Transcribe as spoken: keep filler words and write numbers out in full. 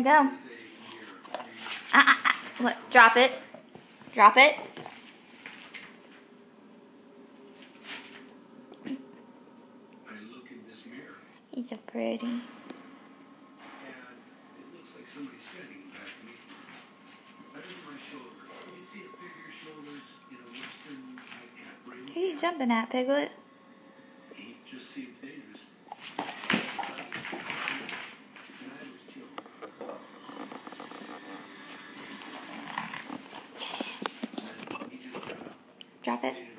we go. Ah, ah, ah. Look, drop it. Drop it. He's so pretty. Who are you jumping at, Piglet? Drop it.